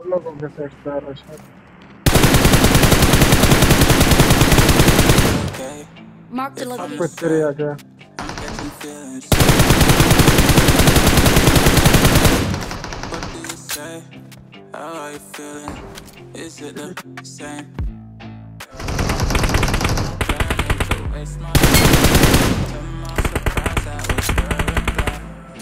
लोगों के सेट पे रोशन Marked a कुछ location. तेरे आ गया How are you feeling? Is it the same? Planning to waste my time. To my surprise, that was your reply.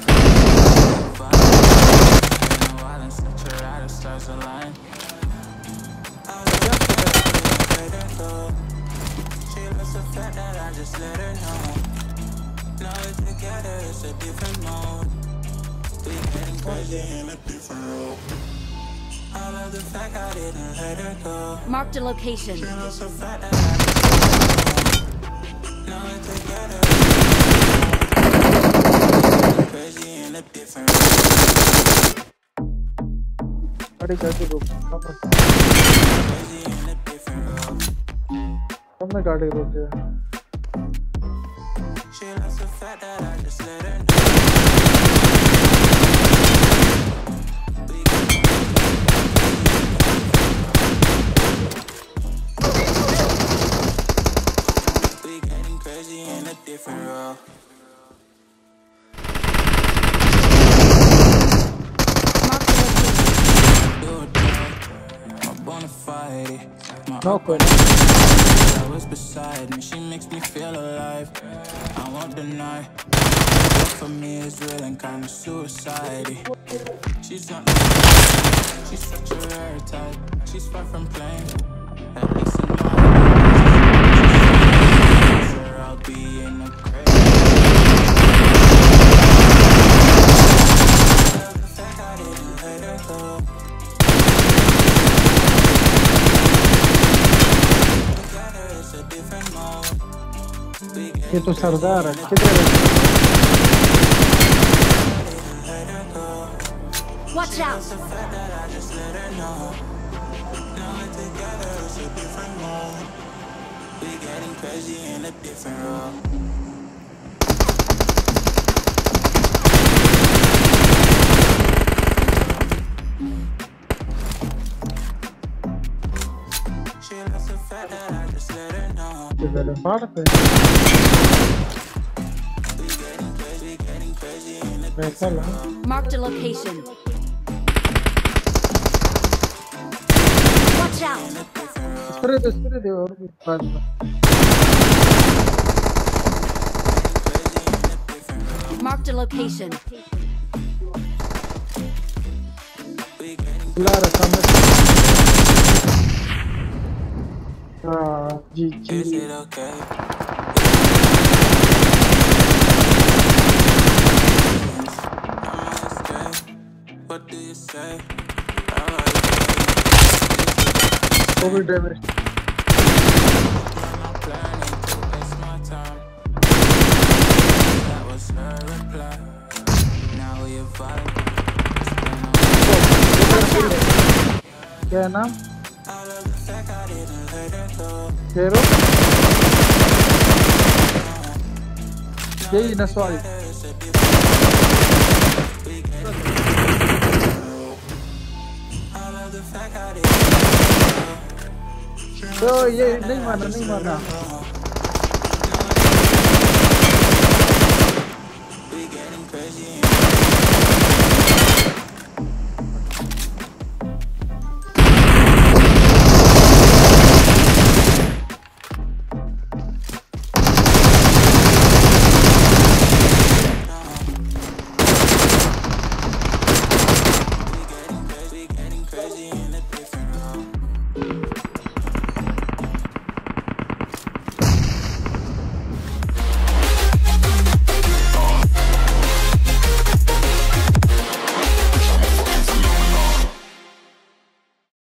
In a while and such a rider stars align. I love her, let her go. She loves the fact that I just let her know. Now we're together, it's a different mode. We getting crazy in a different role. I love the fact I didn't let her go. Marked a location. She loves the fact that I just let her know. Now we're together. Crazy in a different role. गाड़ी कैसे रोक Crazy in a different role. हमने गाड़ी रोकी है She loves the fact that I just let her know. We getting crazy in a different role. My bonafide, my No, was beside me. She makes me feel alive. I won't deny. For me, it's real and kinda suicide. She's not. She's such a rare type. She's far from plain. At least in my life, sure I'll be in a crate. The fact I didn't let her go. ये तो सरदार है किधर है Watch out. We getting crazy in a different role. She loves the fact that I just let her know. किधर है बाहर पे We getting crazy in a वैसा ला Marked a location. Watch out. Spray दे और भी बात Marked a location. ला रखा मैं जी जी Is it okay? What do you say? Covid driver I'm not planning to waste my time. That was her reply. Now we vibe. क्या नाम I love the fact I didn't let her go. केरो यही नस्वाई It's a different. We getting. I love the fact I didn't let her go. तो ये नहीं माना